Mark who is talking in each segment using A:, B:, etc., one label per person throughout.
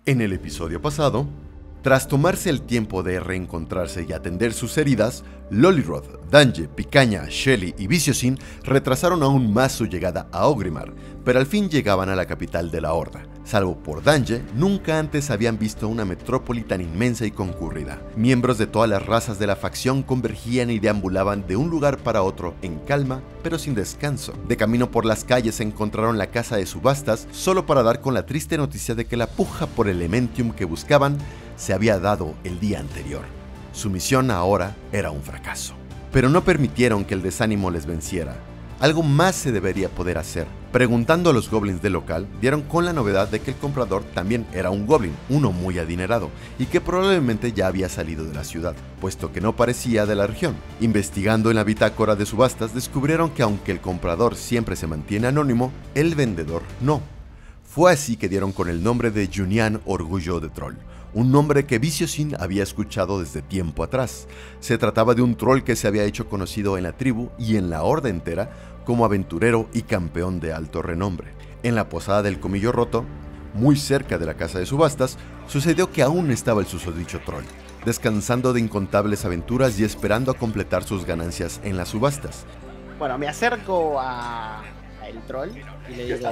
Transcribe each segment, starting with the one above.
A: En el episodio pasado, tras tomarse el tiempo de reencontrarse y atender sus heridas, Lollyroth, Dange, Picaña, Shelly y Viciosin retrasaron aún más su llegada a Orgrimmar, pero al fin llegaban a la capital de la Horda. Salvo por Dange, nunca antes habían visto una metrópoli tan inmensa y concurrida. Miembros de todas las razas de la facción convergían y deambulaban de un lugar para otro en calma, pero sin descanso. De camino por las calles encontraron la casa de subastas solo para dar con la triste noticia de que la puja por Elementium que buscaban se había dado el día anterior. Su misión ahora era un fracaso. Pero no permitieron que el desánimo les venciera. Algo más se debería poder hacer. Preguntando a los goblins del local, dieron con la novedad de que el comprador también era un goblin, uno muy adinerado, y que probablemente ya había salido de la ciudad, puesto que no parecía de la región. Investigando en la bitácora de subastas, descubrieron que aunque el comprador siempre se mantiene anónimo, el vendedor no. Fue así que dieron con el nombre de Junian Orgullo de Troll, un nombre que Viciosin había escuchado desde tiempo atrás. Se trataba de un troll que se había hecho conocido en la tribu y en la horda entera como aventurero y campeón de alto renombre. En la posada del Comillo Roto, muy cerca de la casa de subastas, sucedió que aún estaba el susodicho troll, descansando de incontables aventuras y esperando a completar sus ganancias en las subastas.
B: Bueno, me acerco a el troll y le digo: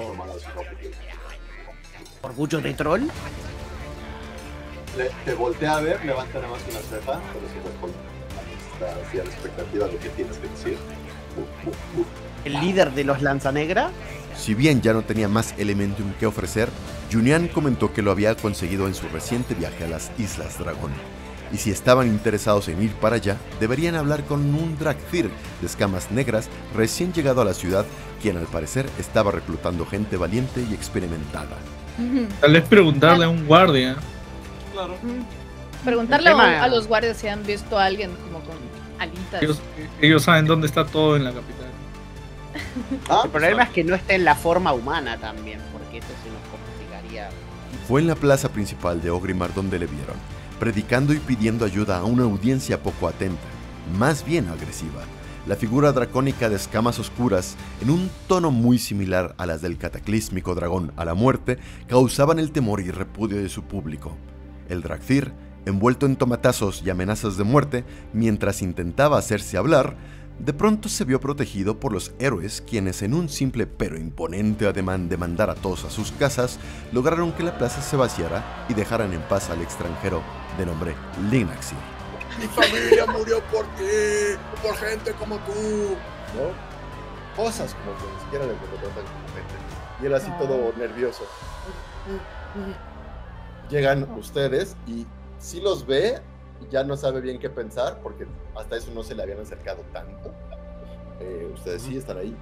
B: ¿Orgullo de troll?
C: Te voltea a ver, levanta nada más una ceja, pero sí responde. Está así a la expectativa de qué tienes que decir.
B: ¿El líder de los Lanzanegra?
A: Si bien ya no tenía más Elementium que ofrecer, Junian comentó que lo había conseguido en su reciente viaje a las Islas Dragón. Y si estaban interesados en ir para allá, deberían hablar con un Dracthir de escamas negras recién llegado a la ciudad, quien al parecer estaba reclutando gente valiente y experimentada.
D: Tal vez preguntarle a un guardia.
E: Claro.
F: Preguntarle a los guardias si han visto a alguien como con alitas.
D: Ellos saben dónde está todo en la capital.
B: El problema es que no esté en la forma humana también, porque eso se nos complicaría.
A: Fue en la plaza principal de Orgrimmar donde le vieron, predicando y pidiendo ayuda a una audiencia poco atenta, más bien agresiva. La figura dracónica de escamas oscuras, en un tono muy similar a las del cataclísmico dragón a la muerte, causaban el temor y repudio de su público. El Dracthir, envuelto en tomatazos y amenazas de muerte, mientras intentaba hacerse hablar, de pronto se vio protegido por los héroes quienes, en un simple pero imponente ademán de mandar a todos a sus casas, lograron que la plaza se vaciara y dejaran en paz al extranjero de nombre Linaxir.
E: Mi familia murió por ti, por gente como tú.
C: ¿No? Cosas como que ni siquiera le tratan como gente. Y él así todo nervioso. Llegan ustedes y si los ve, ya no sabe bien qué pensar, porque hasta eso no se le habían acercado tanto. Ustedes sí están ahí.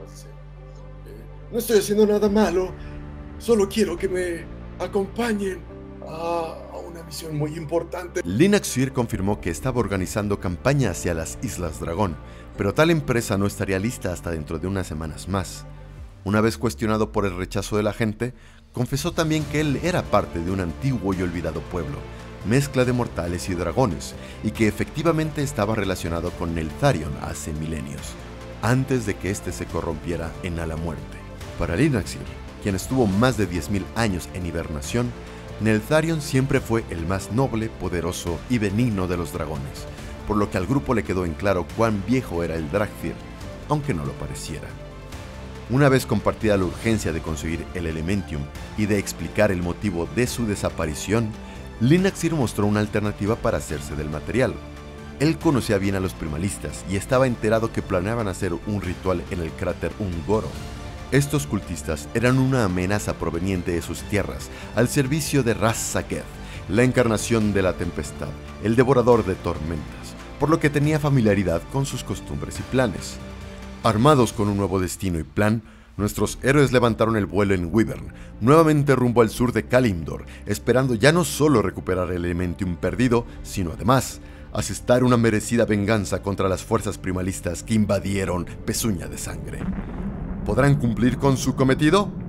C: No estoy haciendo nada malo, solo quiero que me acompañen a una misión muy importante.
A: Linaxir confirmó que estaba organizando campaña hacia las Islas Dragón, pero tal empresa no estaría lista hasta dentro de unas semanas más. Una vez cuestionado por el rechazo de la gente, confesó también que él era parte de un antiguo y olvidado pueblo, mezcla de mortales y dragones, y que efectivamente estaba relacionado con Neltharion hace milenios, antes de que éste se corrompiera en a la muerte. Para Linaxir, quien estuvo más de 10.000 años en hibernación, Neltharion siempre fue el más noble, poderoso y benigno de los dragones, por lo que al grupo le quedó en claro cuán viejo era el Dracthir, aunque no lo pareciera. Una vez compartida la urgencia de conseguir el Elementium y de explicar el motivo de su desaparición, Linaxir mostró una alternativa para hacerse del material. Él conocía bien a los primalistas y estaba enterado que planeaban hacer un ritual en el cráter Ungoro. Estos cultistas eran una amenaza proveniente de sus tierras, al servicio de Ras-Saketh, la encarnación de la tempestad, el devorador de tormentas, por lo que tenía familiaridad con sus costumbres y planes. Armados con un nuevo destino y plan, nuestros héroes levantaron el vuelo en Wyvern, nuevamente rumbo al sur de Kalimdor, esperando ya no solo recuperar el Elementium perdido, sino además asestar una merecida venganza contra las fuerzas primalistas que invadieron Pezuña de Sangre. ¿Podrán cumplir con su cometido?